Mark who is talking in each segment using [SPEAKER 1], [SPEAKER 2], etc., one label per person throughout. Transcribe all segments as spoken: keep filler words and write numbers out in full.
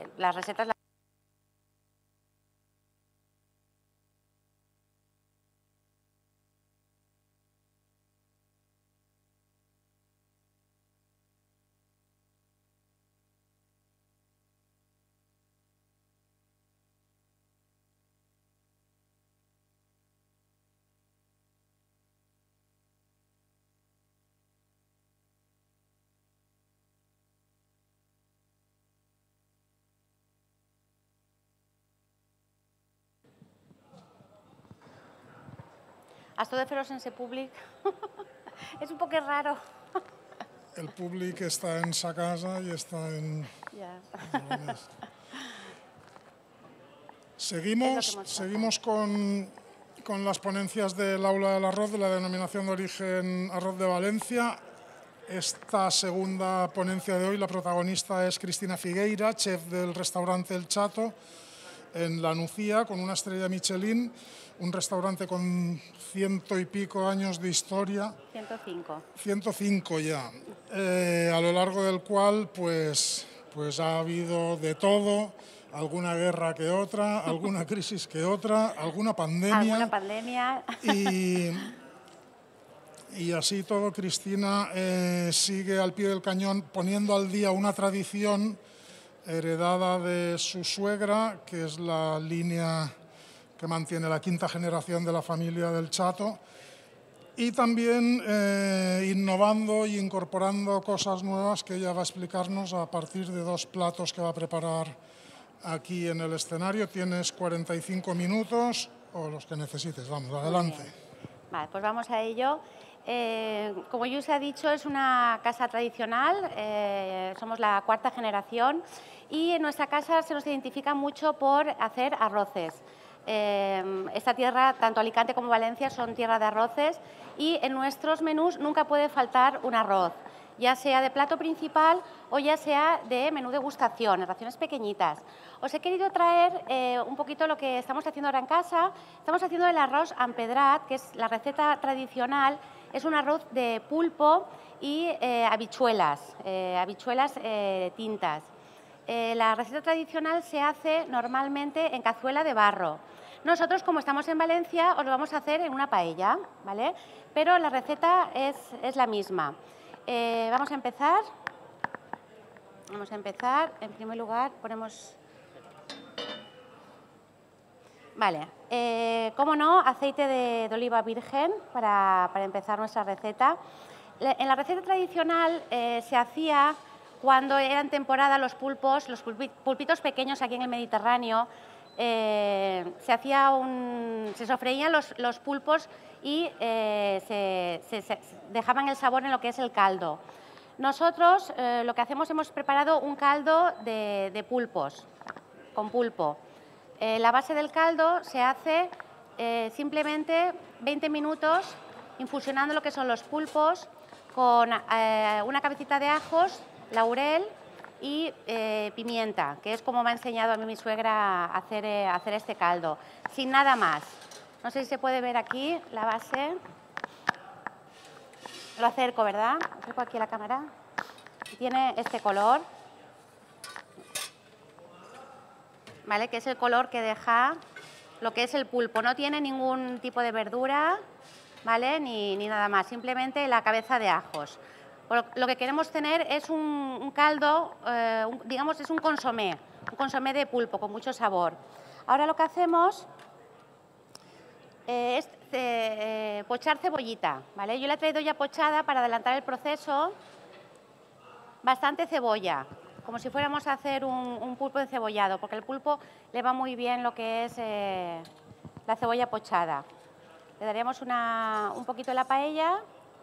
[SPEAKER 1] las recetas... Esto de fer-ho sense públic és un poc raro.
[SPEAKER 2] El públic está en sa casa y está en...
[SPEAKER 1] Ya.
[SPEAKER 2] Seguimos, seguimos con, con las ponencias del Aula del Arroz, de la denominación de origen Arroz de Valencia. Esta segunda ponencia de hoy, la protagonista es Cristina Figueira, chef del restaurante El Chato, en La Nucía, con una estrella Michelin, un restaurante con ciento y pico años de historia.
[SPEAKER 1] ciento cinco.
[SPEAKER 2] ciento cinco ya, eh, a lo largo del cual pues, pues ha habido de todo, alguna guerra que otra, alguna crisis que otra, alguna pandemia.
[SPEAKER 1] Alguna pandemia.
[SPEAKER 2] Y, y así todo, Cristina eh, sigue al pie del cañón poniendo al día una tradición heredada de su suegra, que es la línea que mantiene la quinta generación de la familia del Chato, y también eh, innovando e incorporando cosas nuevas que ella va a explicarnos a partir de dos platos que va a preparar aquí en el escenario. Tienes cuarenta y cinco minutos o los que necesites. Vamos, adelante.
[SPEAKER 1] Vale, pues vamos a ello. Eh, como ya os he dicho, es una casa tradicional, eh, somos la cuarta generación y en nuestra casa se nos identifica mucho por hacer arroces. Eh, esta tierra, tanto Alicante como Valencia, son tierra de arroces y en nuestros menús nunca puede faltar un arroz, ya sea de plato principal o ya sea de menú degustación, en raciones pequeñitas. Os he querido traer eh, un poquito lo que estamos haciendo ahora en casa. Estamos haciendo el arroz empedrat, que es la receta tradicional. Es un arroz de pulpo y eh, habichuelas, eh, habichuelas eh, tintas. Eh, la receta tradicional se hace normalmente en cazuela de barro. Nosotros, como estamos en Valencia, os lo vamos a hacer en una paella, ¿vale? Pero la receta es, es la misma. Eh, vamos a empezar. Vamos a empezar. En primer lugar, ponemos... Vale. Eh, como no, aceite de, de oliva virgen para, para empezar nuestra receta. En la receta tradicional eh, se hacía cuando eran temporada los pulpos, los pulpitos pequeños aquí en el Mediterráneo, eh, se hacía un, se sofreían los, los pulpos y eh, se, se, se dejaban el sabor en lo que es el caldo. Nosotros eh, lo que hacemos, hemos preparado un caldo de, de pulpos, con pulpo. Eh, la base del caldo se hace eh, simplemente veinte minutos infusionando lo que son los pulpos con eh, una cabecita de ajos, laurel y eh, pimienta, que es como me ha enseñado a mí mi suegra a hacer, eh, a hacer este caldo, sin nada más. No sé si se puede ver aquí la base. Lo acerco, ¿verdad? Acerco aquí a la cámara. Tiene este color, ¿vale? Que es el color que deja lo que es el pulpo. No tiene ningún tipo de verdura, ¿vale? Ni, ni nada más, simplemente la cabeza de ajos. Lo que queremos tener es un, un caldo, eh, un, digamos, es un consomé, un consomé de pulpo con mucho sabor. Ahora lo que hacemos eh, es eh, pochar cebollita, ¿vale? Yo la he traído ya pochada para adelantar el proceso. Bastante cebolla, como si fuéramos a hacer un, un pulpo encebollado, porque el pulpo le va muy bien lo que es eh, la cebolla pochada. Le daremos una, un poquito de la paella.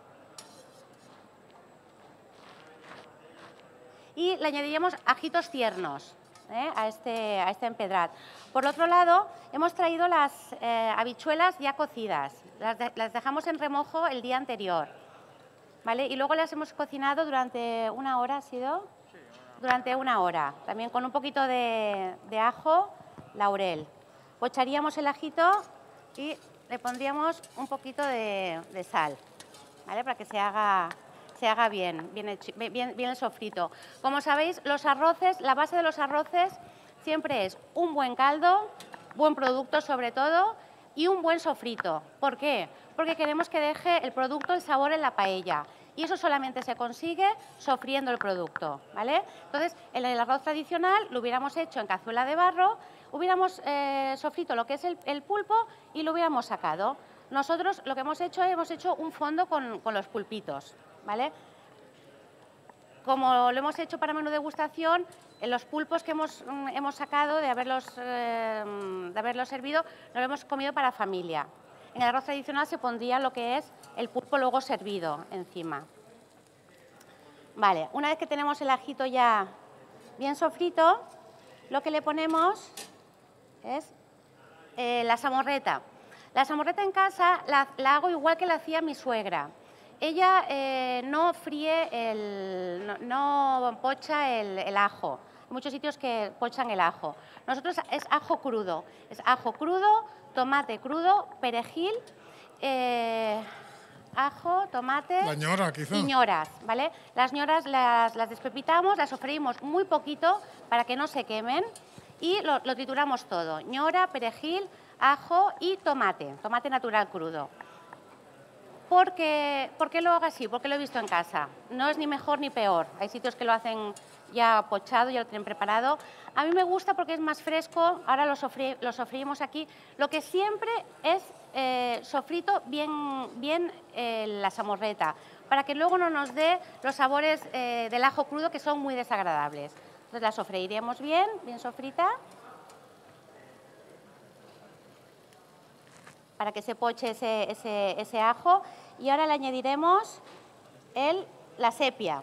[SPEAKER 1] Y le añadiríamos ajitos tiernos ¿eh? a, este, a este empedrat. Por otro lado, hemos traído las eh, habichuelas ya cocidas. Las, de, las dejamos en remojo el día anterior, ¿vale? Y luego las hemos cocinado durante una hora, ¿ha sido? Sí, durante una hora. También con un poquito de, de ajo, laurel. Pocharíamos el ajito y le pondríamos un poquito de, de sal, ¿vale? Para que se haga... se haga bien, bien, bien, bien el sofrito. Como sabéis, los arroces, la base de los arroces siempre es un buen caldo, buen producto sobre todo, y un buen sofrito. ¿Por qué? Porque queremos que deje el producto el sabor en la paella. Y eso solamente se consigue sofriendo el producto, ¿vale? Entonces, en el arroz tradicional lo hubiéramos hecho en cazuela de barro, hubiéramos eh, sofrito lo que es el, el pulpo y lo hubiéramos sacado. Nosotros lo que hemos hecho es hemos hecho un fondo con, con los pulpitos, ¿vale? Como lo hemos hecho para menú degustación, en los pulpos que hemos, hemos sacado de haberlos, eh, de haberlos servido, nos lo hemos comido para familia. En el arroz tradicional se pondría lo que es el pulpo luego servido encima. Vale, una vez que tenemos el ajito ya bien sofrito, lo que le ponemos es eh, la samorreta. La samorreta en casa la, la hago igual que la hacía mi suegra. Ella eh, no fríe, el, no, no pocha el, el ajo. Hay muchos sitios que pochan el ajo. Nosotros es ajo crudo. Es ajo crudo, tomate crudo, perejil, eh, ajo, tomate
[SPEAKER 2] La ñora, quizá.
[SPEAKER 1] y ñoras, ¿vale? Las ñoras las, las despepitamos, las sofreímos muy poquito para que no se quemen y lo, lo trituramos todo. Ñora, perejil, ajo y tomate, tomate natural crudo. ¿Por qué, ¿Por qué lo hago así? Porque lo he visto en casa. No es ni mejor ni peor. Hay sitios que lo hacen ya pochado, ya lo tienen preparado. A mí me gusta porque es más fresco. Ahora lo, sofrí, lo sofreímos aquí. Lo que siempre es eh, sofrito bien, bien eh, la samorreta, para que luego no nos dé los sabores eh, del ajo crudo que son muy desagradables. Entonces la sofreiremos bien, bien sofrita, para que se poche ese, ese, ese ajo. Y ahora le añadiremos el, la sepia.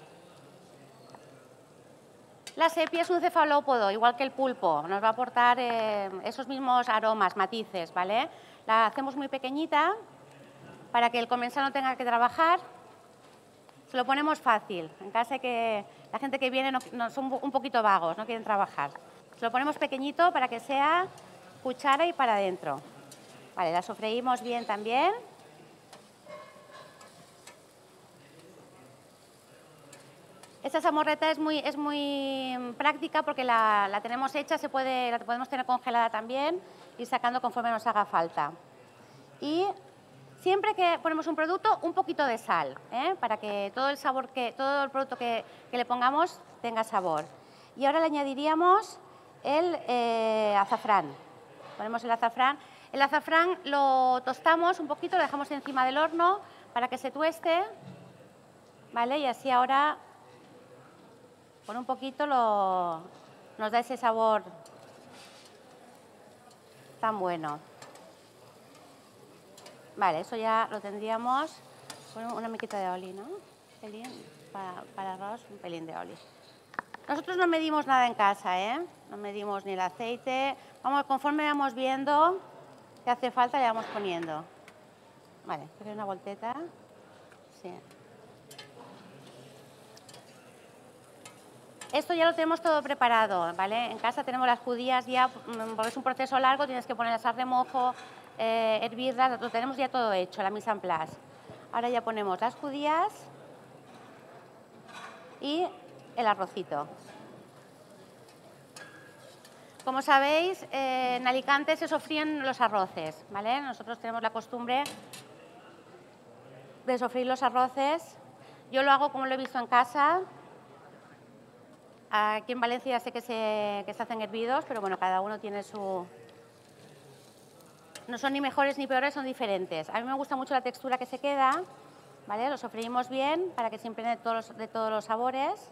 [SPEAKER 1] La sepia es un cefalópodo, igual que el pulpo. Nos va a aportar eh, esos mismos aromas, matices, ¿vale? La hacemos muy pequeñita para que el comensal no tenga que trabajar. Se lo ponemos fácil. En casa que la gente que viene no, no, son un poquito vagos, no quieren trabajar. Se lo ponemos pequeñito para que sea cuchara y para adentro. Vale, la sofreímos bien también. Esta samorreta es muy, es muy práctica porque la, la tenemos hecha, se puede, la podemos tener congelada también y sacando conforme nos haga falta. Y siempre que ponemos un producto, un poquito de sal, ¿eh? Para que todo el sabor que, todo el producto que, que le pongamos tenga sabor. Y ahora le añadiríamos el eh, azafrán. Ponemos el azafrán. El azafrán lo tostamos un poquito, lo dejamos encima del horno para que se tueste, ¿vale? Y así ahora, con un poquito, lo, nos da ese sabor tan bueno. Vale, eso ya lo tendríamos. Una miquita de oli, ¿no? Un pelín, para, para arroz, un pelín de oli. Nosotros no medimos nada en casa, ¿eh? No medimos ni el aceite. Vamos, conforme vamos viendo que hace falta, le vamos poniendo. Vale, quiero una volteta. Sí. Esto ya lo tenemos todo preparado, ¿vale? En casa tenemos las judías ya, porque es un proceso largo, tienes que ponerlas a remojo, eh, hervirlas, lo tenemos ya todo hecho, la mise en place. Ahora ya ponemos las judías y el arrocito. Como sabéis, eh, en Alicante se sofríen los arroces, ¿vale? Nosotros tenemos la costumbre de sofreír los arroces. Yo lo hago como lo he visto en casa. Aquí en Valencia sé que se, que se hacen hervidos, pero bueno, cada uno tiene su... No son ni mejores ni peores, son diferentes. A mí me gusta mucho la textura que se queda, ¿vale? Lo sofreímos bien para que se impregne de todos los, de todos los sabores.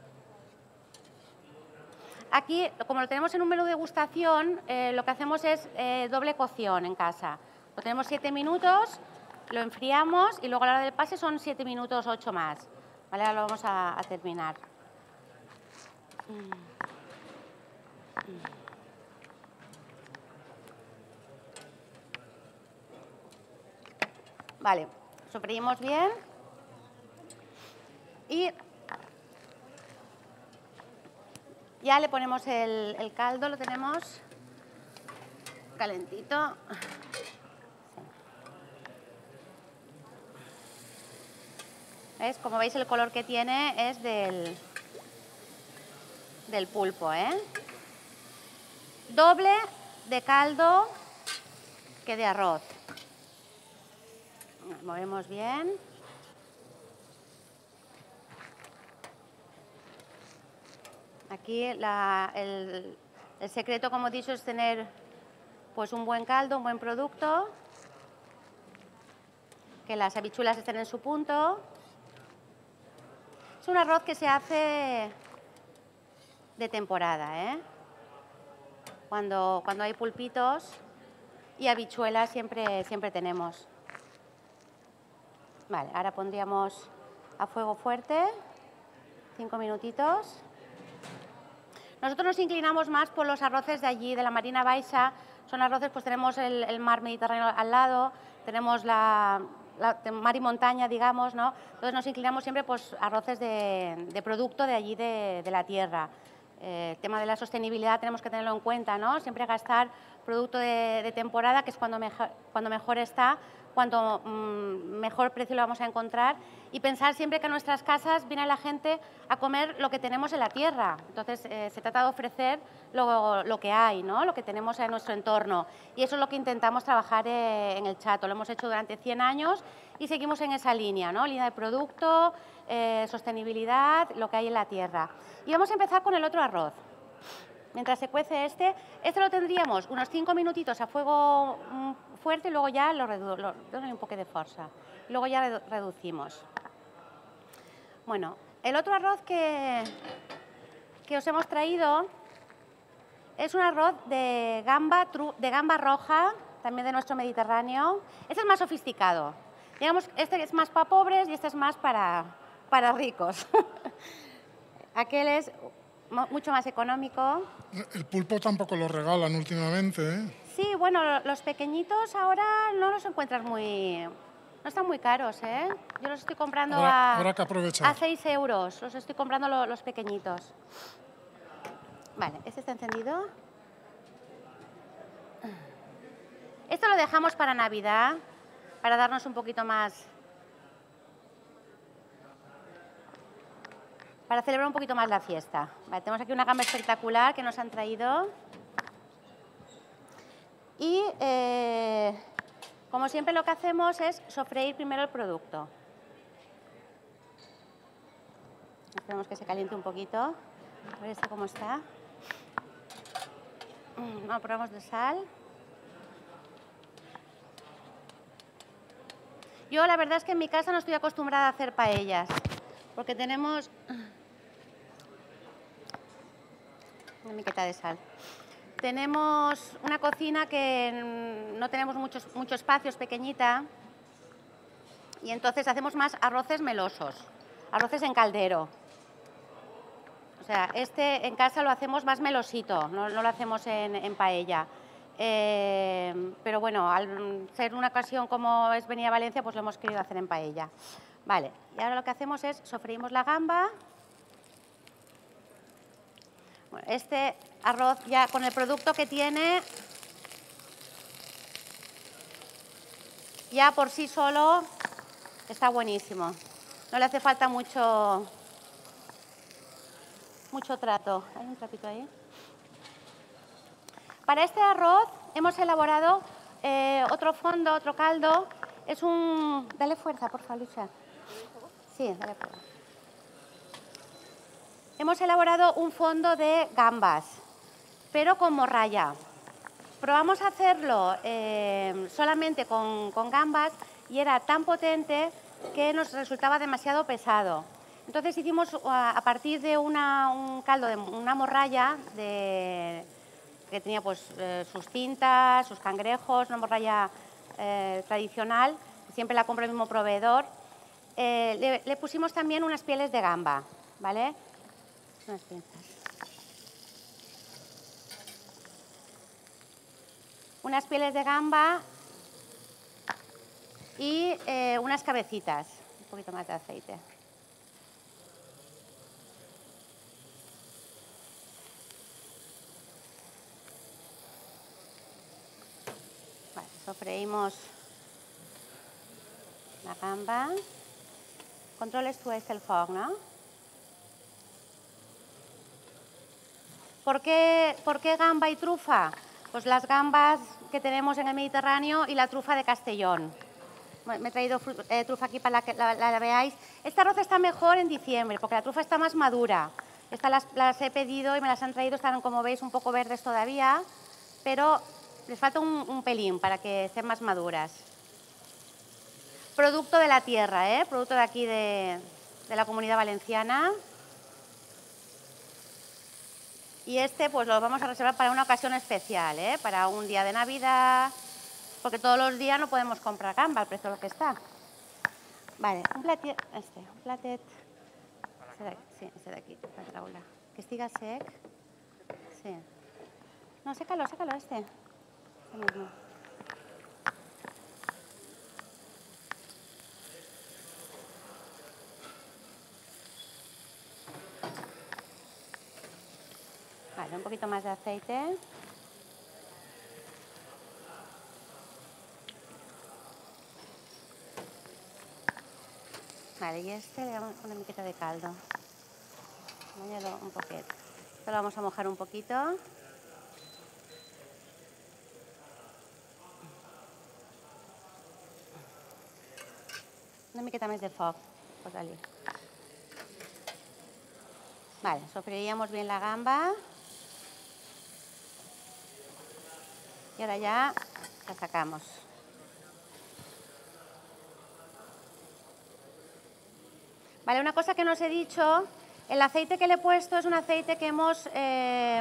[SPEAKER 1] Aquí, como lo tenemos en un menú de degustación, eh, lo que hacemos es eh, doble cocción en casa. Lo tenemos siete minutos, lo enfriamos y luego a la hora del pase son siete minutos, ocho más. ¿Vale? Ahora lo vamos a, a terminar. Mm. Mm. Vale, sofreímos bien y ya le ponemos el, el caldo, lo tenemos calentito. ¿Ves? Como veis, el color que tiene es del, del pulpo, ¿eh? doble de caldo que de arroz. Movemos bien. Aquí la, el, el secreto, como he dicho, es tener pues, un buen caldo, un buen producto, que las habichuelas estén en su punto. Es un arroz que se hace de temporada, ¿eh? Cuando, cuando hay pulpitos y habichuelas siempre, siempre tenemos. Vale, ahora pondríamos a fuego fuerte, cinco minutitos. Nosotros nos inclinamos más por los arroces de allí, de la Marina Baixa. Son arroces, pues tenemos el, el mar Mediterráneo al lado, tenemos la, la mar y montaña, digamos, ¿no? Entonces nos inclinamos siempre pues arroces de, de producto de allí, de, de la tierra. Eh, el tema de la sostenibilidad tenemos que tenerlo en cuenta, ¿no? Siempre gastar producto de, de temporada, que es cuando mejor, cuando mejor está, cuanto mmm, mejor precio lo vamos a encontrar, y pensar siempre que a nuestras casas viene la gente a comer lo que tenemos en la tierra. Entonces, eh, se trata de ofrecer lo, lo que hay, ¿no? Lo que tenemos en nuestro entorno. Y eso es lo que intentamos trabajar eh, en el Chato. Lo hemos hecho durante cien años y seguimos en esa línea, ¿no? Línea de producto, eh, sostenibilidad, lo que hay en la tierra. Y vamos a empezar con el otro arroz. Mientras se cuece este, este lo tendríamos unos cinco minutitos a fuego mmm, fuerte y luego ya lo reducimos, un poco de fuerza. Y luego ya redu reducimos. Bueno, el otro arroz que, que os hemos traído es un arroz de gamba, de gamba roja, también de nuestro Mediterráneo. Este es más sofisticado. Digamos, este es más para pobres y este es más para, para ricos. Aquel es mucho más económico.
[SPEAKER 2] El pulpo tampoco lo regalan últimamente, ¿eh?
[SPEAKER 1] Sí, bueno, los pequeñitos ahora no los encuentras muy... No están muy caros, ¿eh? Yo los estoy comprando
[SPEAKER 2] habrá,
[SPEAKER 1] a,
[SPEAKER 2] habrá que aprovechar.
[SPEAKER 1] a seis euros. Los estoy comprando lo, los pequeñitos. Vale, este está encendido. Esto lo dejamos para Navidad, para darnos un poquito más... Para celebrar un poquito más la fiesta. Vale, tenemos aquí una gamba espectacular que nos han traído. Y, eh, como siempre, lo que hacemos es sofreír primero el producto. Esperemos que se caliente un poquito. A ver esto cómo está. Vamos, probamos de sal. Yo, la verdad es que en mi casa no estoy acostumbrada a hacer paellas, porque tenemos... Una miqueta de sal. Tenemos una cocina que no tenemos muchos, mucho espacio, es pequeñita, y entonces hacemos más arroces melosos, arroces en caldero. O sea, este en casa lo hacemos más melosito, no, no lo hacemos en, en paella. Eh, pero bueno, al ser una ocasión como es venir a Valencia, pues lo hemos querido hacer en paella. Vale, y ahora lo que hacemos es sofreímos la gamba. Bueno, este arroz ya con el producto que tiene, ya por sí solo está buenísimo. No le hace falta mucho, mucho trato. ¿Hay un trapito ahí? Para este arroz hemos elaborado eh, otro fondo, otro caldo. Es un... Dale fuerza, por favor, Lucha. Sí, dale fuerza. Hemos elaborado un fondo de gambas, pero con morralla. Probamos a hacerlo eh, solamente con, con gambas y era tan potente que nos resultaba demasiado pesado. Entonces hicimos a partir de una, un caldo de una morralla de, que tenía pues, eh, sus cintas, sus cangrejos, una morralla eh, tradicional, siempre la compra el mismo proveedor. Eh, le, le pusimos también unas pieles de gamba, ¿vale? Unas pinzas. Unas pieles de gamba y eh, unas cabecitas, un poquito más de aceite. Vale, sofreímos la gamba. Controles tú este el fuego, ¿no? ¿Por qué, ¿Por qué gamba y trufa? Pues las gambas que tenemos en el Mediterráneo y la trufa de Castellón. Me he traído eh, trufa aquí para que la, la, la veáis. Este arroz está mejor en diciembre porque la trufa está más madura. Estas las, las he pedido y me las han traído, están, como veis, un poco verdes todavía, pero les falta un, un pelín para que estén más maduras. Producto de la tierra, ¿eh? Producto de aquí de, de la Comunidad Valenciana. Y este pues lo vamos a reservar para una ocasión especial, ¿eh? Para un día de Navidad, porque todos los días no podemos comprar gamba al precio de lo que está. Vale, un platet, este, un platet, este de aquí, sí, este de aquí, la traula. Que estiga sec, sí. No, sécalo, sécalo este, este mismo. Vale, un poquito más de aceite. Vale, y este le damos una miqueta de caldo. Añado un poquito. Esto lo vamos a mojar un poquito. Una miqueta más de foc, posa-li. Vale, sofreiríamos bien la gamba. Y ahora ya la sacamos. Vale, una cosa que no os he dicho, el aceite que le he puesto es un aceite que hemos... Eh,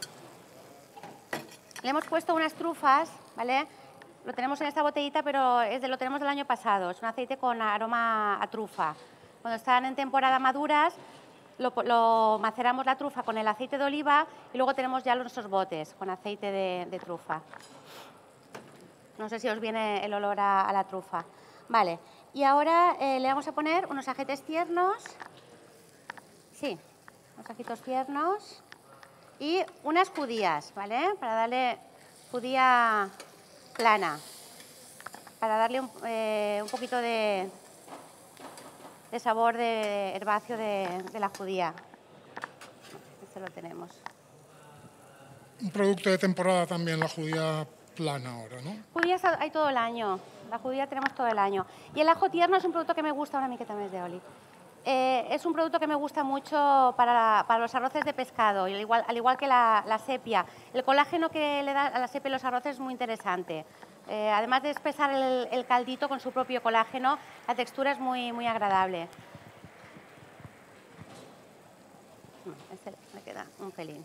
[SPEAKER 1] le hemos puesto unas trufas, ¿vale? Lo tenemos en esta botellita, pero es de, lo tenemos del año pasado. Es un aceite con aroma a trufa. Cuando están en temporada maduras, lo, lo maceramos la trufa con el aceite de oliva y luego tenemos ya nuestros botes con aceite de, de trufa. No sé si os viene el olor a, a la trufa. Vale, y ahora eh, le vamos a poner unos ajetes tiernos. Sí, unos ajitos tiernos. Y unas judías, ¿vale? Para darle judía plana. Para darle un, eh, un poquito de, de sabor de herbáceo de, de la judía. Este lo tenemos.
[SPEAKER 2] Un producto de temporada también, la judía plana ahora, ¿no?
[SPEAKER 1] Judías hay todo el año. La judía tenemos todo el año. Y el ajo tierno es un producto que me gusta, una miqueta más de oli. Eh, es un producto que me gusta mucho para, para los arroces de pescado, y al igual, al igual que la, la sepia. El colágeno que le da a la sepia los arroces es muy interesante. Eh, además de espesar el, el caldito con su propio colágeno, la textura es muy, muy agradable. Este me queda un pelín.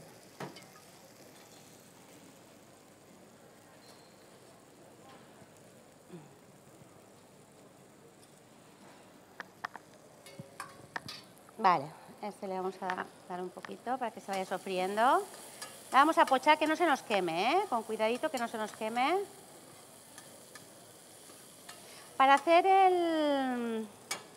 [SPEAKER 1] Vale, este le vamos a dar un poquito para que se vaya sofriendo. La vamos a pochar que no se nos queme, ¿eh? Con cuidadito que no se nos queme. Para hacer el,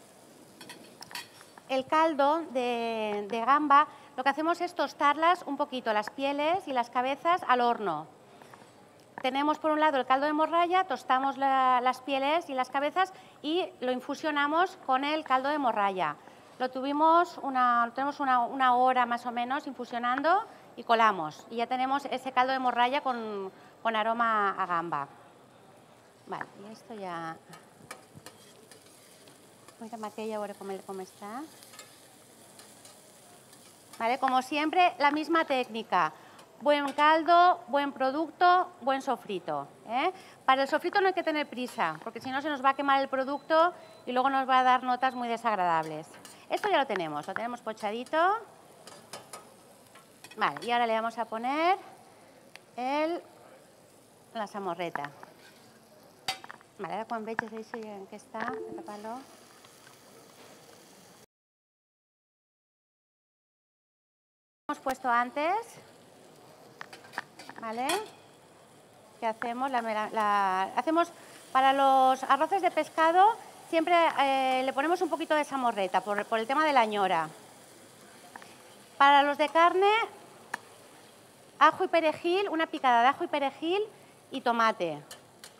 [SPEAKER 1] el caldo de, de gamba, lo que hacemos es tostarlas un poquito, las pieles y las cabezas al horno. Tenemos por un lado el caldo de morralla, tostamos la, las pieles y las cabezas y lo infusionamos con el caldo de morralla. Lo tuvimos una, lo tenemos una, una hora más o menos infusionando y colamos. Y ya tenemos ese caldo de morralla con, con aroma a gamba. Vale, y esto ya... Mira aquella, a ver cómo, cómo está. Vale, como siempre, la misma técnica. Buen caldo, buen producto, buen sofrito, ¿eh? Para el sofrito no hay que tener prisa, porque si no se nos va a quemar el producto y luego nos va a dar notas muy desagradables. Esto ya lo tenemos, lo tenemos pochadito. Vale, y ahora le vamos a poner el, la samorreta. Vale, ahora quan veig això en què està, tapar-lo. Hemos puesto antes, ¿vale? ¿Qué hacemos? La, la, hacemos para los arroces de pescado, siempre eh, le ponemos un poquito de samorreta por, por el tema de la ñora. Para los de carne, ajo y perejil, una picada de ajo y perejil y tomate.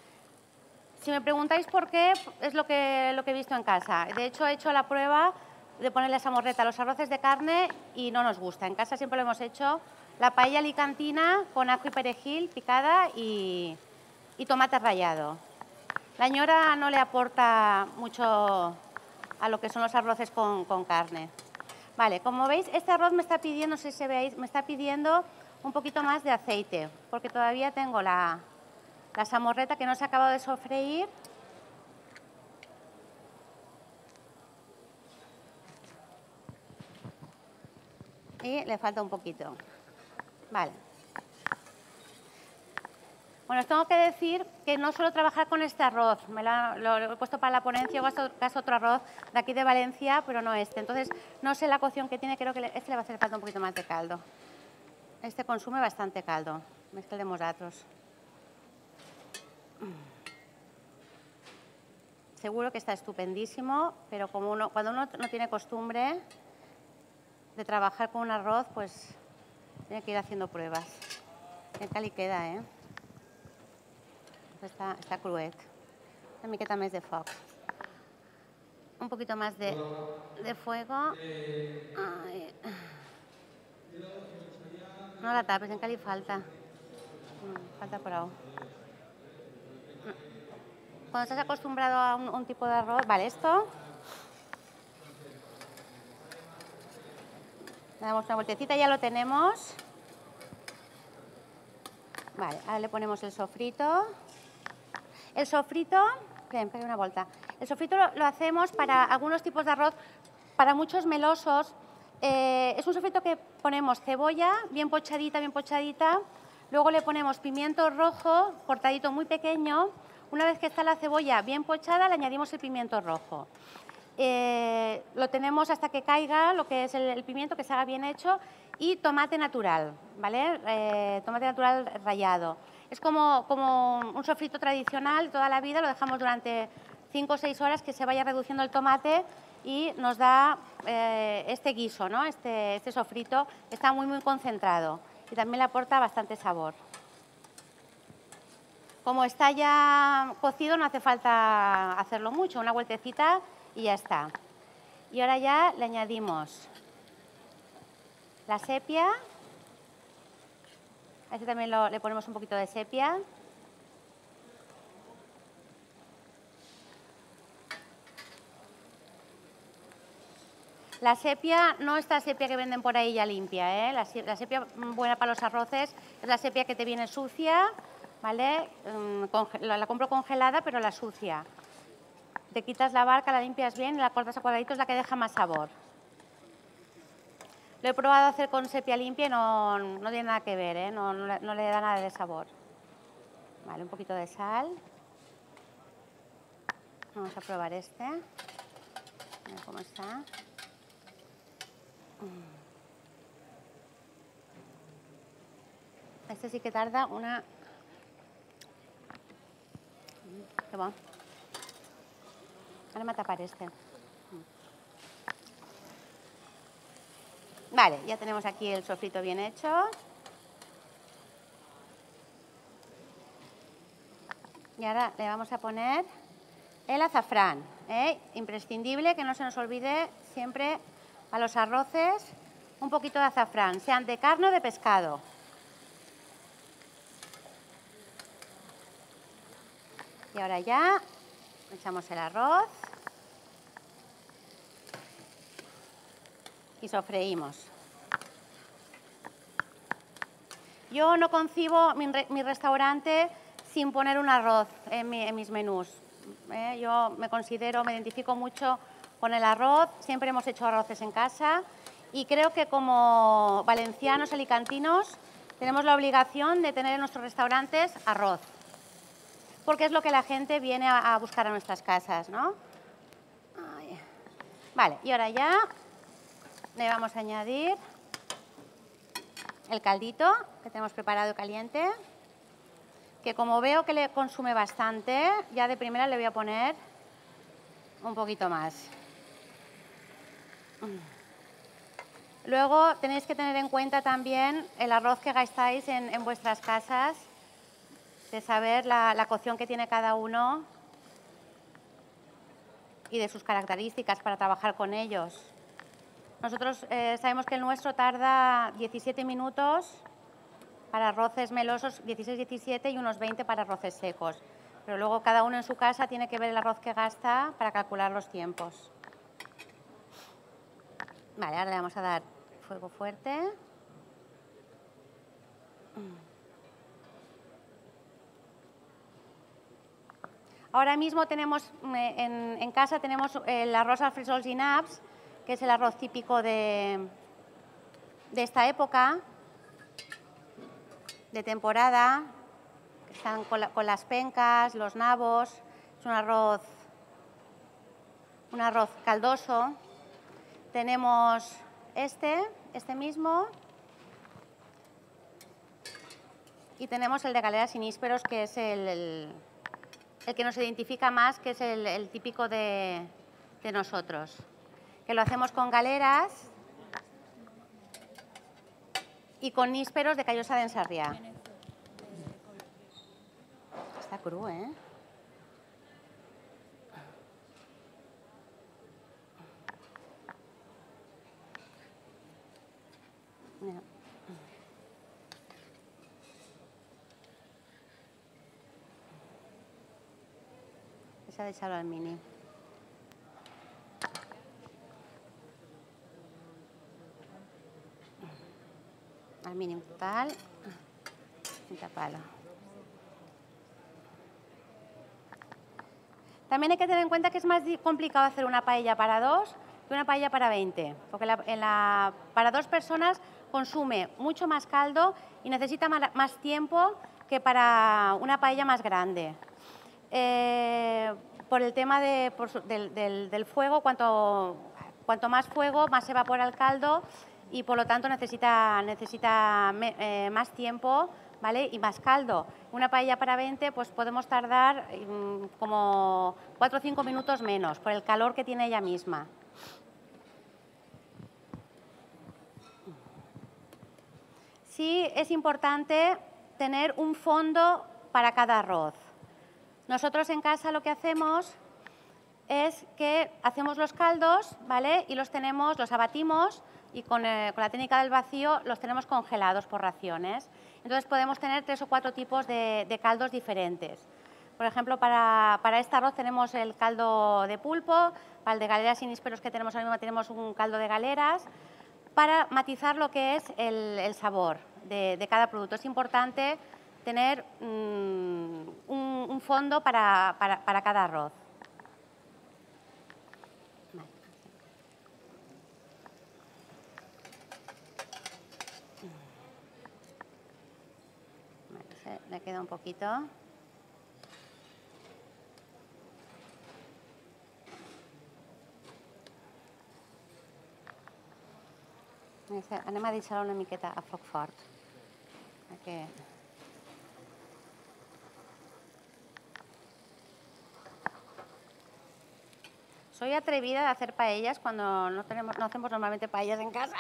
[SPEAKER 1] Si me preguntáis por qué, es lo que, lo que he visto en casa. De hecho, he hecho la prueba de ponerle samorreta a los arroces de carne y no nos gusta. En casa siempre lo hemos hecho la paella alicantina con ajo y perejil picada y, y tomate rallado. La ñora no le aporta mucho a lo que son los arroces con, con carne. Vale, como veis, este arroz me está pidiendo, no sé si veis, me está pidiendo un poquito más de aceite, porque todavía tengo la, la samorreta que no se ha acabado de sofreír. Y le falta un poquito. Vale. Bueno, os tengo que decir que no suelo trabajar con este arroz. Me la, lo, lo he puesto para la ponencia, o caso otro arroz de aquí de Valencia, pero no este. Entonces, no sé la cocción que tiene, creo que le, este le va a hacer falta un poquito más de caldo. Este consume bastante caldo. Mezcla de mosatros. Seguro que está estupendísimo, pero como uno, cuando uno no tiene costumbre de trabajar con un arroz, pues tiene que ir haciendo pruebas. Qué tal y queda, eh? Està, està cruet. Una miqueta més de foc. Un poquito más de, de fuego. Ay. No la tapes, encara li falta. Falta prou. Cuando estás acostumbrado a un, un tipo de arroz... Vale, esto... Le damos una vueltecita, ya lo tenemos. Vale, ahora le ponemos el sofrito. El sofrito... Ven, pega una vuelta. El sofrito lo, lo hacemos para algunos tipos de arroz, para muchos melosos. Eh, es un sofrito que ponemos cebolla, bien pochadita, bien pochadita. Luego le ponemos pimiento rojo, cortadito muy pequeño. Una vez que está la cebolla bien pochada, le añadimos el pimiento rojo. Eh, lo tenemos hasta que caiga lo que es el, el pimiento, que se haga bien hecho, y tomate natural, ¿vale? Eh, tomate natural rallado. Es como, como un sofrito tradicional, toda la vida lo dejamos durante cinco o seis horas que se vaya reduciendo el tomate y nos da eh, este guiso, ¿no? Este, este sofrito está muy, muy concentrado y también le aporta bastante sabor. Como está ya cocido, no hace falta hacerlo mucho, una vueltecita y ya está. Y ahora ya le añadimos la sepia. A este también lo, le ponemos un poquito de sepia. La sepia no es esta sepia que venden por ahí ya limpia, ¿eh? La, la sepia buena para los arroces es la sepia que te viene sucia, ¿vale? La, la compro congelada, pero la sucia. Te quitas la barca, la limpias bien y la cortas a cuadraditos, la que deja más sabor. Lo he probado a hacer con sepia limpia y no, no tiene nada que ver, ¿eh? No, no, no le da nada de sabor. Vale, un poquito de sal. Vamos a probar este. A ver cómo está. Este sí que tarda una... Qué bueno. Ahora me tapar este. Vale, ya tenemos aquí el sofrito bien hecho. Y ahora le vamos a poner el azafrán, ¿eh? Imprescindible, que no se nos olvide siempre a los arroces un poquito de azafrán, sean de carne o de pescado. Y ahora ya echamos el arroz y sofreímos. Yo no concibo mi, mi restaurante sin poner un arroz en, mi, en mis menús. ¿eh? Yo me considero, me identifico mucho con el arroz, siempre hemos hecho arroces en casa y creo que como valencianos, alicantinos, tenemos la obligación de tener en nuestros restaurantes arroz, porque es lo que la gente viene a, a buscar a nuestras casas, ¿no? Ay. Vale, y ahora ya le vamos a añadir el caldito que tenemos preparado caliente, que como veo que le consume bastante, ya de primera le voy a poner un poquito más. Luego tenéis que tener en cuenta también el arroz que gastáis en, en vuestras casas, de saber la, la cocción que tiene cada uno y de sus características para trabajar con ellos. Nosotros eh, sabemos que el nuestro tarda diecisiete minutos para arroces melosos, dieciséis diecisiete y unos veinte para arroces secos. Pero luego cada uno en su casa tiene que ver el arroz que gasta para calcular los tiempos. Vale, ahora le vamos a dar fuego fuerte. Ahora mismo tenemos en, en casa tenemos el arroz al frisols i naps, que es el arroz típico de, de esta época, de temporada. Están con, la, con las pencas, los nabos. Es un arroz, un arroz caldoso. Tenemos este, este mismo. Y tenemos el de galeras y nísperos, que es el, el, el que nos identifica más, que es el, el típico de, de nosotros. Que lo hacemos con galeras y con nísperos de Callosa d'en Sarrià. Está cru, ¿eh? Mira. Esa de echarlo al mini. Al mini total. Y taparlo. También hay que tener en cuenta que es más complicado hacer una paella para dos que una paella para veinte, porque la, en la, para dos personas consume mucho más caldo y necesita más, más tiempo que para una paella más grande. Eh, por el tema de, por, del, del, del fuego, cuanto, cuanto más fuego, más se evapora el caldo y por lo tanto necesita, necesita eh, más tiempo, ¿vale? Y más caldo. Una paella para veinte, pues podemos tardar um, como cuatro o cinco minutos menos por el calor que tiene ella misma. Sí, es importante tener un fondo para cada arroz. Nosotros en casa lo que hacemos es que hacemos los caldos, ¿vale? Y los tenemos, los abatimos y con, eh, con la técnica del vacío los tenemos congelados por raciones. Entonces podemos tener tres o cuatro tipos de, de caldos diferentes. Por ejemplo, para, para este arroz tenemos el caldo de pulpo, para el de galeras y nísperos que tenemos ahora mismo tenemos un caldo de galeras, para matizar lo que es el, el sabor de, de cada producto. Es importante tener mmm, un, un fondo para, para, para cada arroz. Vale. Vale, se le queda un poquito. Anem a deixar una miqueta a foc fort. Perquè... Soy atrevida de hacer paellas cuando no, tenemos, no hacemos normalmente paellas en casa.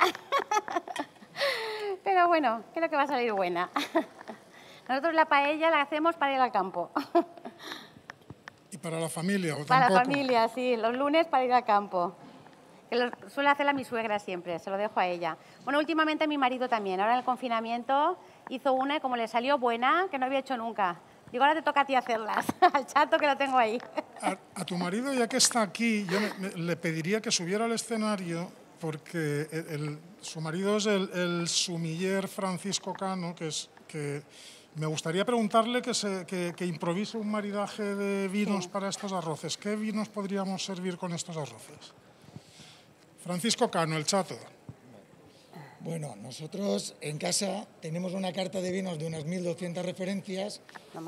[SPEAKER 1] Pero bueno, creo que va a salir buena. Nosotros la paella la hacemos para ir al campo.
[SPEAKER 2] ¿Y para la familia? ¿O
[SPEAKER 1] para
[SPEAKER 2] tampoco?
[SPEAKER 1] la familia, sí. Los lunes para ir al campo. Que lo suele hacer a mi suegra siempre, se lo dejo a ella. Bueno, últimamente mi marido también. Ahora en el confinamiento hizo una y como le salió buena, que no había hecho nunca. Digo, ahora te toca a ti hacerlas, al chato que lo tengo ahí.
[SPEAKER 2] A, a tu marido, ya que está aquí, yo me, me, le pediría que subiera al escenario porque el, el, su marido es el, el sumiller Francisco Cano, que es... que me gustaría preguntarle que, se, que, que improvise un maridaje de vinos sí. para estos arroces. ¿Qué vinos podríamos servir con estos arroces? Francisco Cano, el chato.
[SPEAKER 3] Bueno, nosotros en casa tenemos una carta de vinos de unas mil doscientas referencias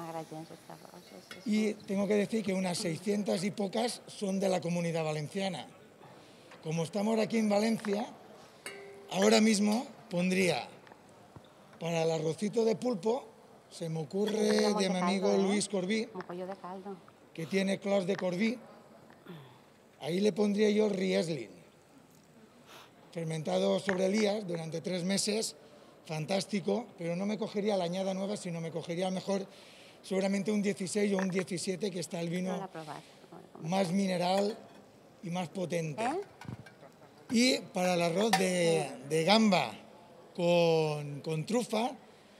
[SPEAKER 3] y tengo que decir que unas seiscientas y pocas son de la Comunidad Valenciana. Como estamos aquí en Valencia, ahora mismo pondría para el arrocito de pulpo, se me ocurre de mi amigo Luis Corbí, que tiene clos de Corbí, ahí le pondría yo Riesling. Fermentado sobre Elías durante tres meses, fantástico, pero no me cogería la añada nueva, sino me cogería mejor seguramente un dieciséis o un diecisiete, que está el vino más mineral y más potente. ¿Eh? Y para el arroz de, de gamba con, con trufa,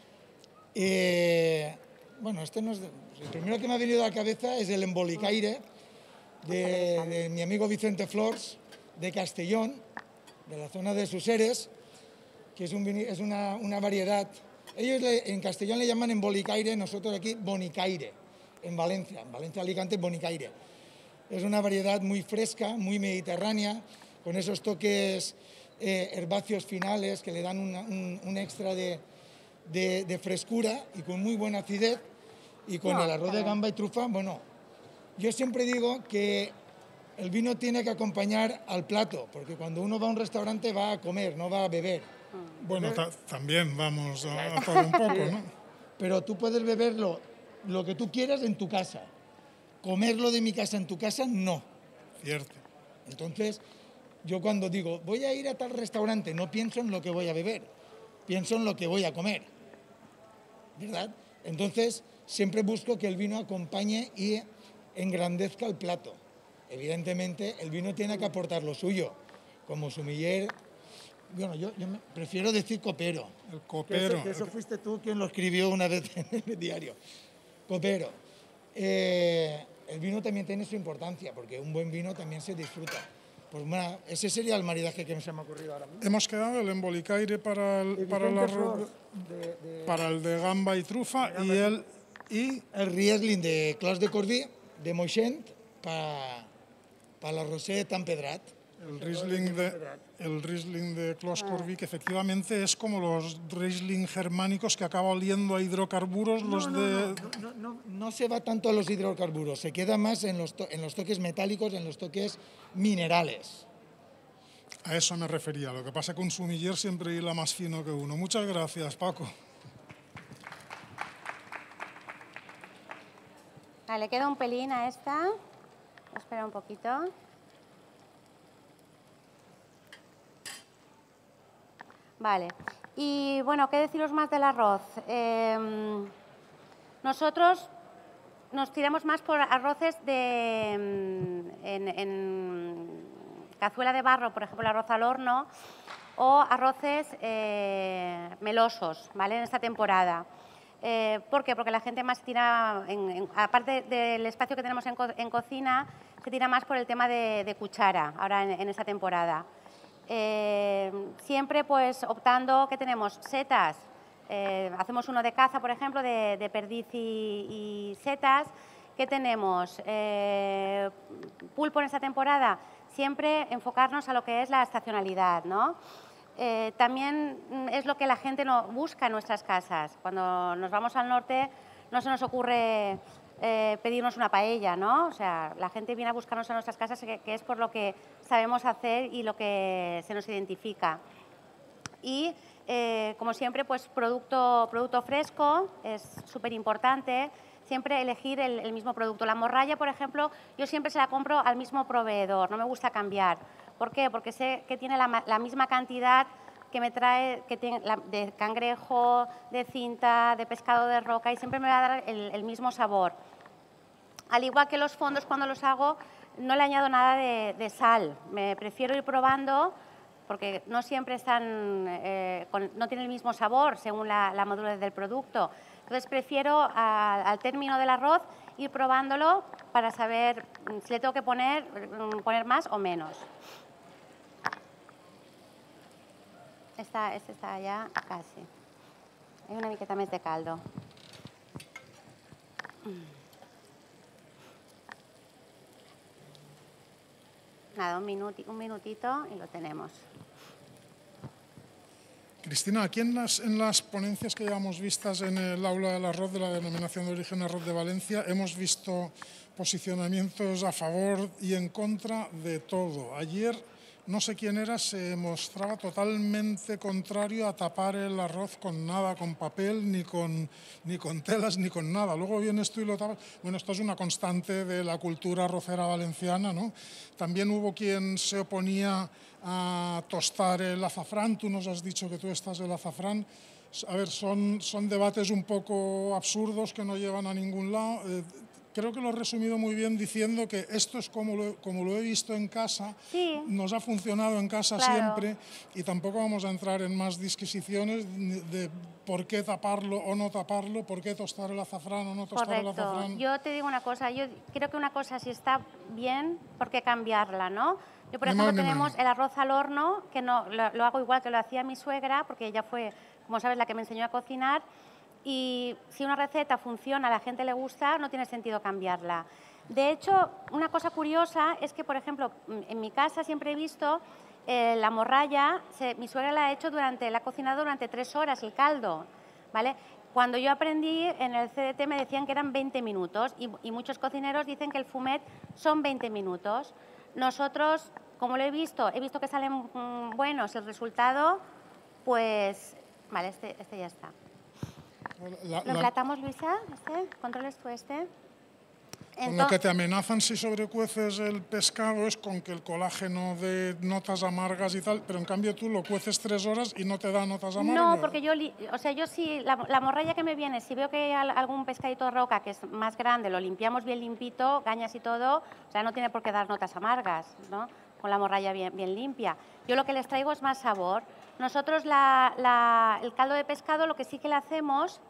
[SPEAKER 3] eh, bueno, este no es... De, el primero que me ha venido a la cabeza es el embolicaire de, de mi amigo Vicente Flors, de Castellón, de la zona de Suseres, que es, un, es una, una variedad. Ellos le, en Castellón le llaman embolicaire, nosotros aquí bonicaire, en Valencia, en Valencia Alicante bonicaire. Es una variedad muy fresca, muy mediterránea, con esos toques eh, herbáceos finales que le dan una, un, un extra de, de, de frescura y con muy buena acidez. Y con no, el arroz de gamba y trufa, bueno, yo siempre digo que el vino tiene que acompañar al plato, porque cuando uno va a un restaurante va a comer, no va a beber.
[SPEAKER 2] Bueno, ta también vamos a, a todo un poco, ¿no?
[SPEAKER 3] Pero tú puedes beberlo lo que tú quieras en tu casa. Comerlo de mi casa en tu casa, no.
[SPEAKER 2] Cierto.
[SPEAKER 3] Entonces, yo cuando digo, voy a ir a tal restaurante, no pienso en lo que voy a beber, pienso en lo que voy a comer, ¿verdad? Entonces, siempre busco que el vino acompañe y engrandezca el plato. Evidentemente, el vino tiene que aportar lo suyo, como sumiller. Bueno, yo, yo me prefiero decir copero.
[SPEAKER 2] El copero.
[SPEAKER 3] Que eso, que eso fuiste tú quien lo escribió una vez en el diario. Copero. Eh, el vino también tiene su importancia, porque un buen vino también se disfruta. Pues bueno, ese sería el maridaje que se me ha ocurrido ahora mismo.
[SPEAKER 2] Hemos quedado el embolicaire para el, para el arroz, de, de, para el de gamba y trufa, gamba y el...
[SPEAKER 3] Y el Riesling de Clos de Corbí, de Moixent, para pa la Rosé Tampedrat.
[SPEAKER 2] El Riesling de, el Riesling de Clos de Corbí, que efectivamente es como los Riesling germánicos que acaba oliendo a hidrocarburos.
[SPEAKER 3] No,
[SPEAKER 2] los
[SPEAKER 3] no,
[SPEAKER 2] de...
[SPEAKER 3] no, no, no, no se va tanto a los hidrocarburos, se queda más en los, to en los toques metálicos, en los toques minerales.
[SPEAKER 2] A eso me refería. Lo que pasa es que un sumiller siempre hila más fino que uno. Muchas gracias, Paco.
[SPEAKER 1] Vale, queda un pelín a esta. Espera un poquito. Vale. Y bueno, ¿qué deciros más del arroz? Eh, nosotros nos tiramos más por arroces de, en, en cazuela de barro, por ejemplo, el arroz al horno, o arroces eh, melosos, ¿vale? En esta temporada. Eh, ¿Por qué? Porque la gente más tira, en, en, aparte del espacio que tenemos en, co en cocina, se tira más por el tema de, de cuchara, ahora en, en esta temporada. Eh, siempre pues optando, ¿qué tenemos? Setas, eh, hacemos uno de caza, por ejemplo, de, de perdiz y, y setas. ¿Qué tenemos? Eh, pulpo en esta temporada, siempre enfocarnos a lo que es la estacionalidad, ¿no? Eh, también es lo que la gente no busca en nuestras casas. Cuando nos vamos al norte no se nos ocurre eh, pedirnos una paella, ¿no? O sea, la gente viene a buscarnos en nuestras casas, que, que es por lo que sabemos hacer y lo que se nos identifica. Y, eh, como siempre, pues producto, producto fresco es súper importante. Siempre elegir el, el mismo producto. La morralla, por ejemplo, yo siempre se la compro al mismo proveedor, no me gusta cambiar. ¿Por qué? Porque sé que tiene la, la misma cantidad que me trae que tiene la, de cangrejo, de cinta, de pescado de roca, y siempre me va a dar el, el mismo sabor. Al igual que los fondos, cuando los hago, no le añado nada de, de sal. Me prefiero ir probando, porque no siempre están, eh, con, no tienen el mismo sabor según la, la madurez del producto. Entonces prefiero a, al término del arroz ir probándolo para saber si le tengo que poner, poner más o menos. Esta, esta está ya casi. Hay una miqueta més de caldo. Nada, un, minuti, un minutito y lo tenemos.
[SPEAKER 2] Cristina, aquí en las, en las ponencias que llevamos vistas en el aula del arroz de la denominación de origen Arroz de Valencia, hemos visto posicionamientos a favor y en contra de todo. Ayer, no sé quién era, se mostraba totalmente contrario a tapar el arroz con nada, con papel, ni con, ni con telas, ni con nada. Luego vienes tú y lo tapas. Bueno, esto es una constante de la cultura arrocera valenciana, ¿no? También hubo quien se oponía a tostar el azafrán. Tú nos has dicho que tú estás del azafrán. A ver, son, son debates un poco absurdos que no llevan a ningún lado. Eh, creo que lo he resumido muy bien diciendo que esto es como lo, como lo he visto en casa,
[SPEAKER 1] sí.
[SPEAKER 2] nos ha funcionado en casa
[SPEAKER 1] Claro.
[SPEAKER 2] siempre y tampoco vamos a entrar en más disquisiciones de por qué taparlo o no taparlo, por qué tostar el azafrán o no tostar
[SPEAKER 1] Correcto.
[SPEAKER 2] el azafrán.
[SPEAKER 1] Yo te digo una cosa, yo creo que una cosa si está bien, ¿por qué cambiarla, no? Yo, por
[SPEAKER 2] Ni
[SPEAKER 1] ejemplo,
[SPEAKER 2] más ni
[SPEAKER 1] tenemos
[SPEAKER 2] menos.
[SPEAKER 1] el arroz al horno, que no, lo, lo hago igual que lo hacía mi suegra, porque ella fue, como sabes, la que me enseñó a cocinar. Y si una receta funciona, a la gente le gusta, no tiene sentido cambiarla. De hecho, una cosa curiosa es que, por ejemplo, en mi casa siempre he visto eh, la morralla, se, mi suegra la ha hecho durante, la ha cocinado durante tres horas, el caldo, ¿vale? Cuando yo aprendí en el C D T me decían que eran veinte minutos y, y muchos cocineros dicen que el fumet son veinte minutos. Nosotros, como lo he visto, he visto que salen mmm, buenos el resultado, pues, vale, este, este ya está.
[SPEAKER 2] La,
[SPEAKER 1] ¿Lo
[SPEAKER 2] la,
[SPEAKER 1] emplatamos, Luisa? ¿Este? ¿Controles tú este?
[SPEAKER 2] Con lo que te amenazan si sobrecueces el pescado es con que el colágeno dé notas amargas y tal, pero en cambio tú lo cueces tres horas y no te da notas amargas.
[SPEAKER 1] No, porque yo, o sea, yo sí, la, la morralla que me viene, si veo que hay algún pescadito de roca que es más grande, lo limpiamos bien limpito, gañas y todo, o sea, no tiene por qué dar notas amargas, ¿no? Con la morralla bien, bien limpia. Yo lo que les traigo es más sabor. Nosotros la, la, el caldo de pescado lo que sí que le hacemos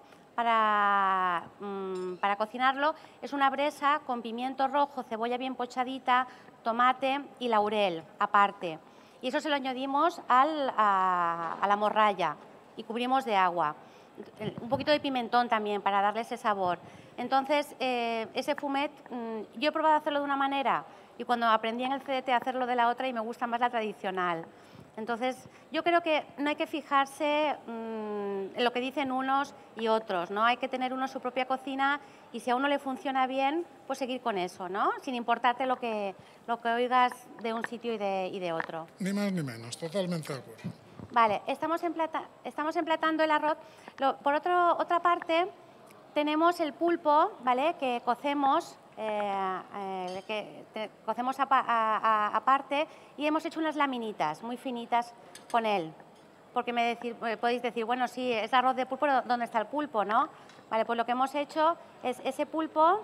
[SPEAKER 1] Para, mmm, para cocinarlo es una bresa con pimiento rojo, cebolla bien pochadita, tomate y laurel aparte. Y eso se lo añadimos al, a, a la morralla y cubrimos de agua. Un poquito de pimentón también para darle ese sabor. Entonces, eh, ese fumet, mmm, yo he probado hacerlo de una manera y cuando aprendí en el C D T a hacerlo de la otra y me gusta más la tradicional. Entonces, yo creo que no hay que fijarse mmm, en lo que dicen unos y otros, ¿no? Hay que tener uno su propia cocina y si a uno le funciona bien, pues seguir con eso, ¿no? Sin importarte lo que, lo que oigas de un sitio y de, y de otro.
[SPEAKER 2] Ni más ni menos, totalmente de acuerdo.
[SPEAKER 1] Vale, estamos, emplata, estamos emplatando el arroz. Lo, por otro, otra parte, tenemos el pulpo, ¿vale? Que cocemos. Eh, eh, que te, cocemos aparte y hemos hecho unas laminitas muy finitas con él. Porque me decir, podéis decir, bueno, sí, es arroz de pulpo, ¿dónde está el pulpo, no? Vale, pues lo que hemos hecho es ese pulpo,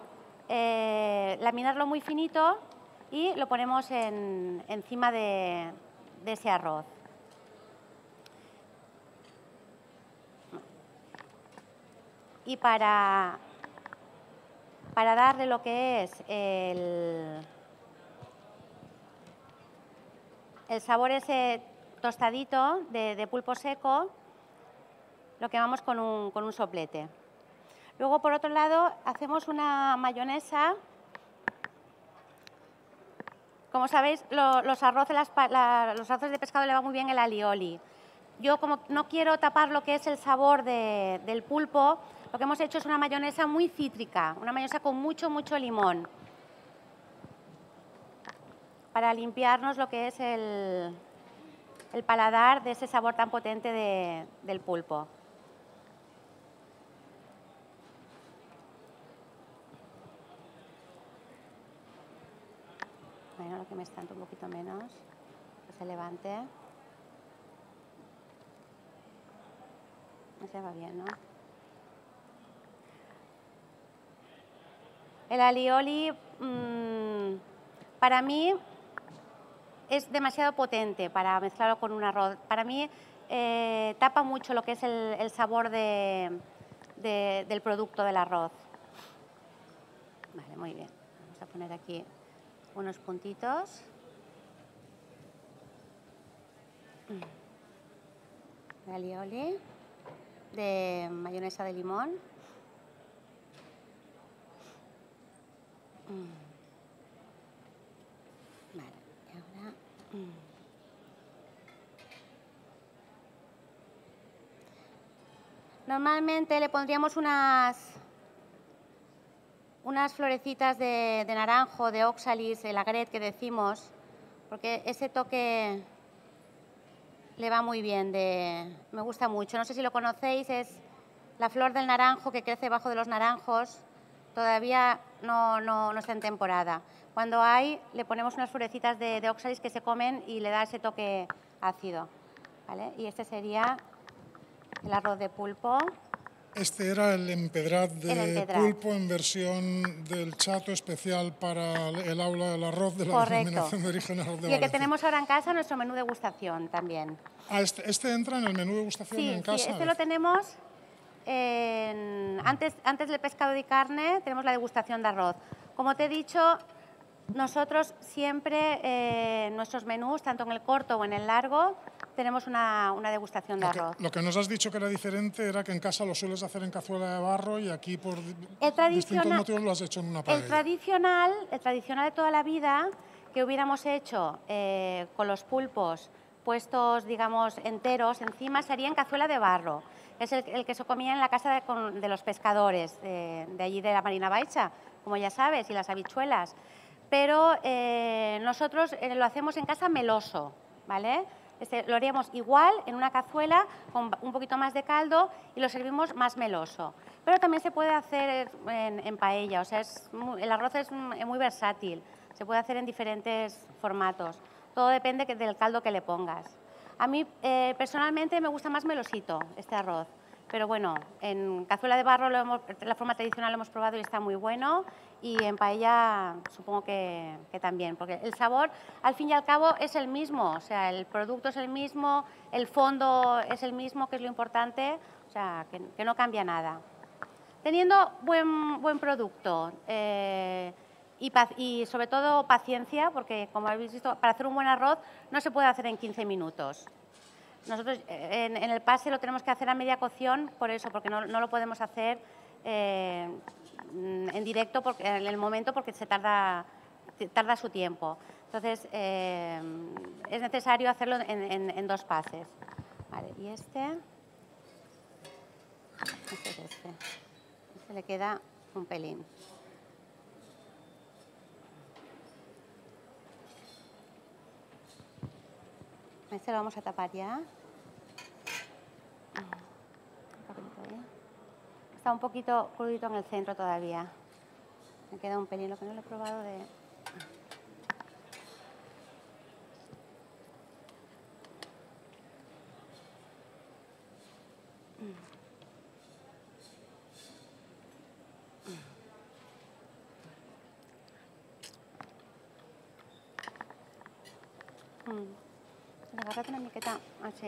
[SPEAKER 1] eh, laminarlo muy finito y lo ponemos en, encima de, de ese arroz. Y para... para darle lo que es el, el sabor ese tostadito de, de pulpo seco, lo quemamos con un, con un soplete. Luego, por otro lado, hacemos una mayonesa. Como sabéis, lo, los, arroces, las, la, los arroces de pescado le va muy bien el alioli. Yo, como no quiero tapar lo que es el sabor de, del pulpo, lo que hemos hecho es una mayonesa muy cítrica, una mayonesa con mucho, mucho limón, para limpiarnos lo que es el, el paladar de ese sabor tan potente de, del pulpo. Bueno, lo que me está un poquito menos, que se levante. Ese va bien, ¿no? El alioli, mmm, para mí, es demasiado potente para mezclarlo con un arroz. Para mí, eh, tapa mucho lo que es el, el sabor de, de, del producto del arroz. Vale, muy bien. Vamos a poner aquí unos puntitos. El alioli de mayonesa de limón. Mm. Vale, y ahora... Mm. Normalmente le pondríamos unas, unas florecitas de, de naranjo, de oxalis, el agret que decimos, porque ese toque le va muy bien, de, me gusta mucho. No sé si lo conocéis, es la flor del naranjo que crece debajo de los naranjos. Todavía no, no, no está en temporada. Cuando hay, le ponemos unas florecitas de, de oxalis que se comen y le da ese toque ácido, ¿vale? Y este sería el arroz de pulpo.
[SPEAKER 2] Este era el empedrat de
[SPEAKER 1] El empedrat.
[SPEAKER 2] pulpo en versión del chato especial para el aula del arroz de la
[SPEAKER 1] Correcto.
[SPEAKER 2] Denominación de Origen Arroz de
[SPEAKER 1] Y el que
[SPEAKER 2] Valencia.
[SPEAKER 1] tenemos ahora en casa, nuestro menú degustación también.
[SPEAKER 2] Ah, este, este entra en el menú degustación
[SPEAKER 1] Sí,
[SPEAKER 2] en casa.
[SPEAKER 1] sí, este lo tenemos en- antes, antes del pescado y carne, tenemos la degustación de arroz. Como te he dicho, nosotros siempre eh, en nuestros menús, tanto en el corto o en el largo, tenemos una, una degustación de
[SPEAKER 2] Lo que,
[SPEAKER 1] arroz.
[SPEAKER 2] lo que nos has dicho que era diferente era que en casa lo sueles hacer en cazuela de barro y aquí por di-
[SPEAKER 1] El
[SPEAKER 2] distintos
[SPEAKER 1] tradicional-
[SPEAKER 2] motivos lo has hecho en una
[SPEAKER 1] El
[SPEAKER 2] paella.
[SPEAKER 1] tradicional, el tradicional de toda la vida que hubiéramos hecho eh, con los pulpos puestos, digamos, enteros encima, sería en cazuela de barro. Es el, el que se comía en la casa de, con- de los pescadores, eh, de allí de la Marina Baixa, como ya sabes, y las habichuelas. Pero eh, nosotros eh, lo hacemos en casa meloso, ¿vale? Este, lo haríamos igual en una cazuela con un poquito más de caldo y lo servimos más meloso. Pero también se puede hacer en, en paella, o sea, es muy- el arroz es muy versátil, se puede hacer en diferentes formatos. Todo depende que- del caldo que le pongas. A mí eh, personalmente me gusta más melosito este arroz, pero bueno, en cazuela de barro lo hemos- la forma tradicional lo hemos probado y está muy bueno, y en paella supongo que, que también, porque el sabor al fin y al cabo es el mismo, o sea, el producto es el mismo, el fondo es el mismo, que es lo importante, o sea, que, que no cambia nada. Teniendo buen, buen producto eh, y, pac- y sobre todo paciencia, porque como habéis visto, para hacer un buen arroz no se puede hacer en quince minutos. Nosotros eh, en, en el pase lo tenemos que hacer a media cocción por eso, porque no, no lo podemos hacer eh, en directo porque, en el momento porque se tarda, tarda su tiempo. Entonces eh, es necesario hacerlo en, en- en dos pases. Vale, y este, este es este. Se le queda un pelín. Este lo vamos a tapar ya. Un poquito ahí. Está un poquito crudito en el centro todavía. Me queda un pelín, lo que no lo he probado de... Mm. Agárrate una miqueta, así.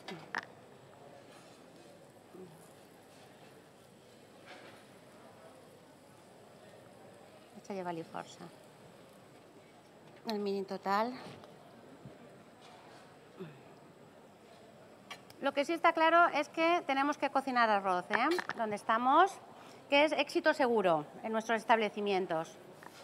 [SPEAKER 1] Esto lleva li força. El mini total. Lo que sí está claro es que tenemos que cocinar arroz, ¿eh? Donde estamos, que es éxito seguro en nuestros establecimientos.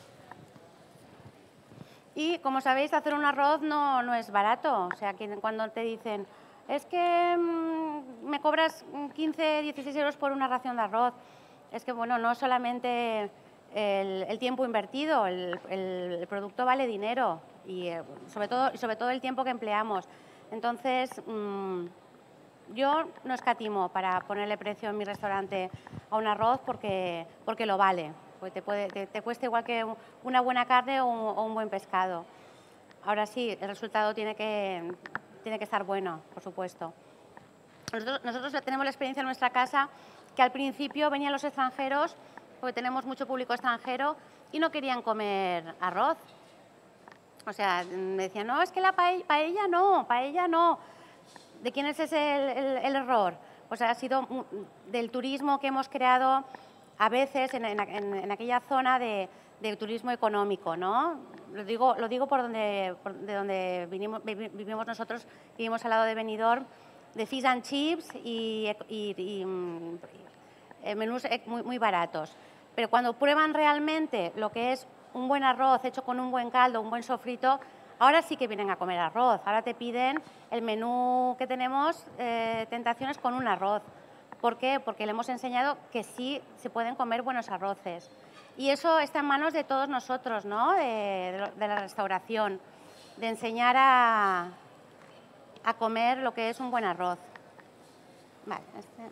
[SPEAKER 1] Y como sabéis, hacer un arroz no, no es barato. O sea, que cuando te dicen, es que mmm, me cobras quince, dieciséis euros por una ración de arroz, es que, bueno, no solamente el, el tiempo invertido, el, el, el producto vale dinero y eh, sobre, todo, sobre todo el tiempo que empleamos. Entonces, mmm, yo no escatimo para ponerle precio en mi restaurante a un arroz porque, porque lo vale. Porque te, puede, te, te cuesta igual que una buena carne o un, o un buen pescado. Ahora sí, el resultado tiene que, tiene que estar bueno, por supuesto. Nosotros, nosotros tenemos la experiencia en nuestra casa que al principio venían los extranjeros, porque tenemos mucho público extranjero, y no querían comer arroz. O sea, me decían, no, es que la paella, paella no, paella no. ¿De quién es ese el, el, el error? Pues ha sido del turismo que hemos creado a veces en, en, en aquella zona de, de turismo económico, ¿no? Lo digo, lo digo por donde, por de donde vinimos, vivimos nosotros, vivimos al lado de Benidorm, de fish and chips y, y, y, y menús muy, muy baratos. Pero cuando prueban realmente lo que es un buen arroz hecho con un buen caldo, un buen sofrito, ahora sí que vienen a comer arroz. Ahora te piden el menú que tenemos, eh, tentaciones con un arroz. ¿Por qué? Porque le hemos enseñado que sí se pueden comer buenos arroces. Y eso está en manos de todos nosotros, ¿no? De, de, de la restauración, de enseñar a, a comer lo que es un buen arroz. Vale, este...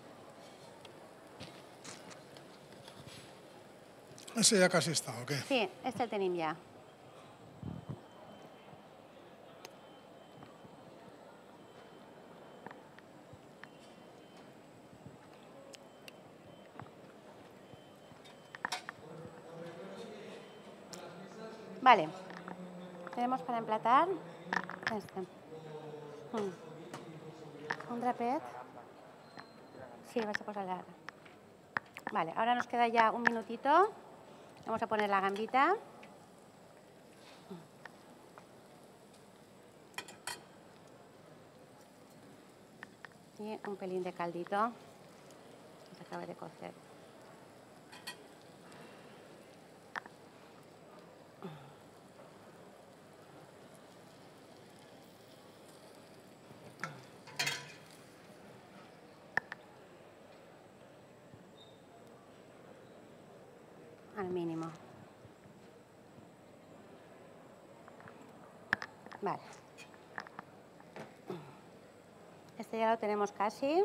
[SPEAKER 2] Ese ya casi está, ¿o qué?
[SPEAKER 1] Sí, este el tenim ya. Vale, tenemos para emplatar este. Mm. Un drapet. Sí, vas a posar. Vale, ahora nos queda ya un minutito. Vamos a poner la gambita. Y un pelín de caldito. Se acaba de cocer. Al mínimo. Vale. Este ya lo tenemos casi.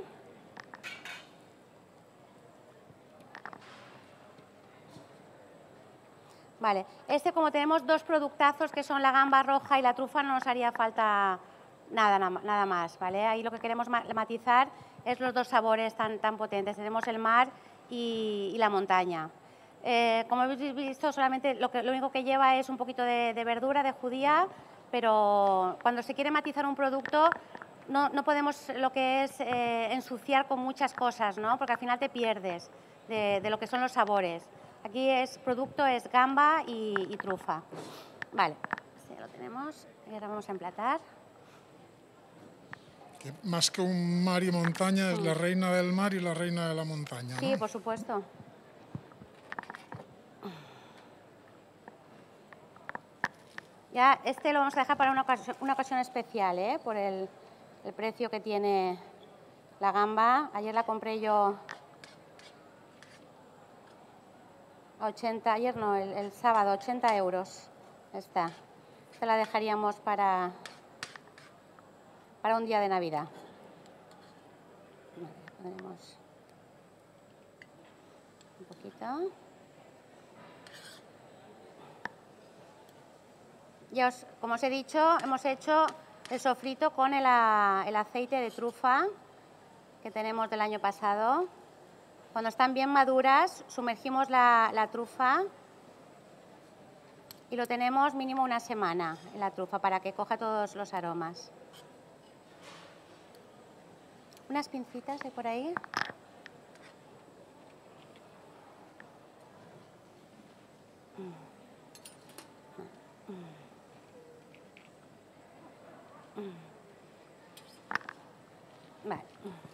[SPEAKER 1] Vale, este como tenemos dos productazos que son la gamba roja y la trufa, no nos haría falta nada, nada más, ¿vale? Ahí lo que queremos matizar es los dos sabores tan, tan potentes. Tenemos el mar y, y la montaña. Eh, como habéis visto, solamente lo, que, lo único que lleva es un poquito de, de verdura, de judía, pero cuando se quiere matizar un producto no, no podemos lo que es eh, ensuciar con muchas cosas, ¿no? Porque al final te pierdes de, de lo que son los sabores. Aquí es producto, es gamba y, y trufa. Vale, ya lo tenemos y ahora vamos a emplatar.
[SPEAKER 2] Que más que un mar y montaña es mm. la reina del mar y la reina de la montaña, ¿no?
[SPEAKER 1] Sí, por supuesto. Ya este lo vamos a dejar para una ocasión, una ocasión especial, ¿eh? Por el, el precio que tiene la gamba. Ayer la compré yo a ochenta, ayer no, el, el sábado, ochenta euros. Esta. Esta la dejaríamos para, para un día de Navidad. Vale, ponemos un poquito. Ya os, como os he dicho, hemos hecho el sofrito con el, el aceite de trufa que tenemos del año pasado. Cuando están bien maduras, sumergimos la, la trufa y lo tenemos mínimo una semana en la trufa para que coja todos los aromas. Unas pincitas de por ahí. Vale.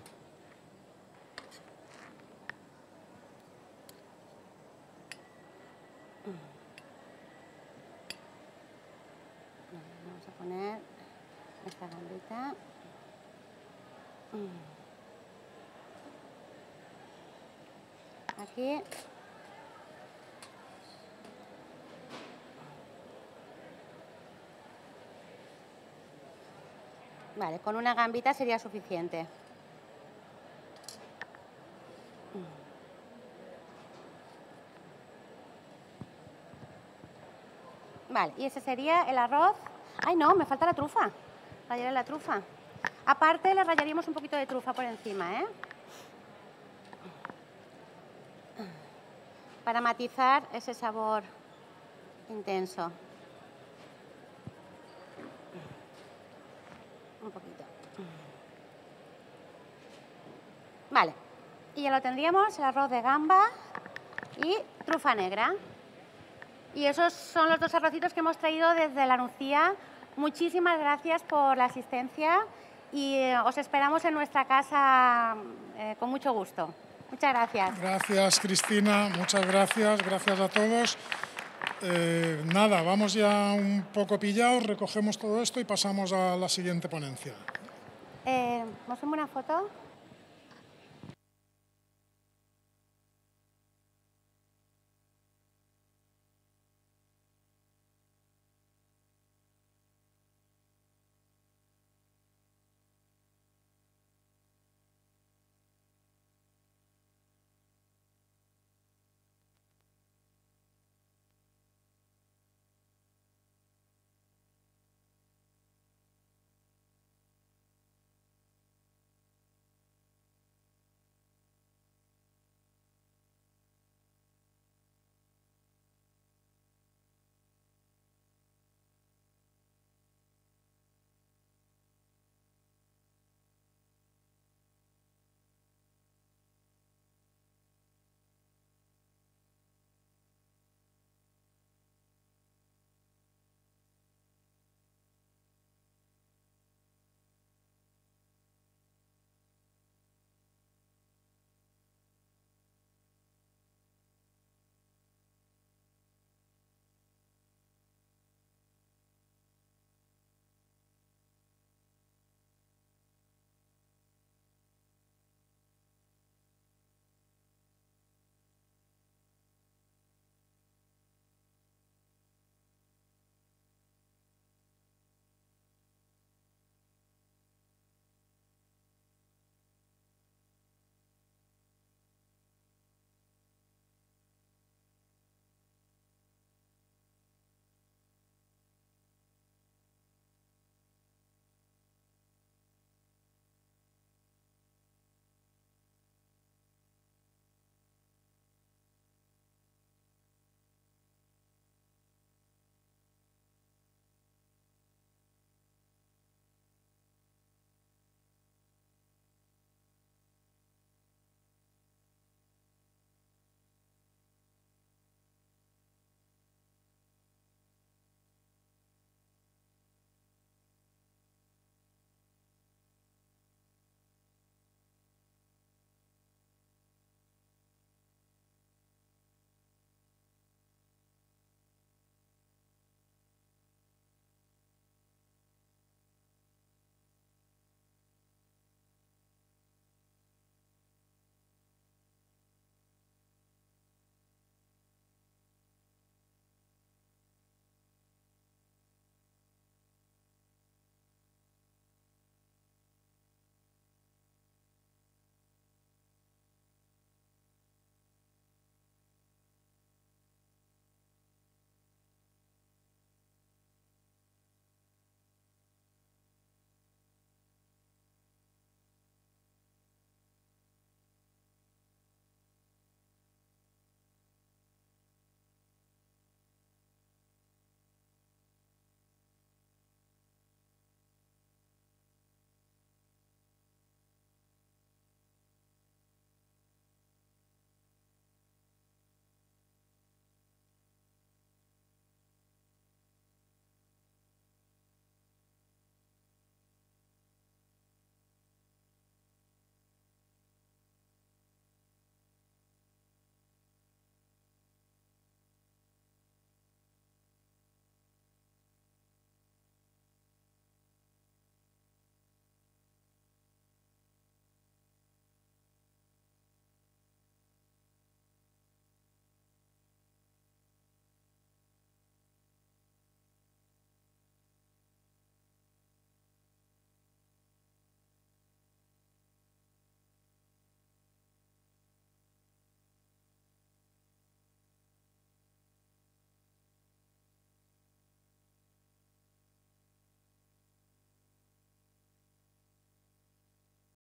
[SPEAKER 1] Vamos a poner esta gambita. Aquí. Vale, con una gambita sería suficiente. Vale, y ese sería el arroz. Ay, no, me falta la trufa. Rallaré la trufa. Aparte, le rallaríamos un poquito de trufa por encima, ¿eh? Para matizar ese sabor intenso. Un poquito. Vale, y ya lo tendríamos, el arroz de gamba y trufa negra. Y esos son los dos arrocitos que hemos traído desde la Nucía. Muchísimas gracias por la asistencia y eh, os esperamos en nuestra casa eh, con mucho gusto. Muchas gracias.
[SPEAKER 2] Gracias, Cristina, muchas gracias, gracias a todos. Eh, nada, vamos ya un poco pillados, recogemos todo esto y pasamos a la siguiente ponencia.
[SPEAKER 1] Eh, ¿Nos hacemos una foto?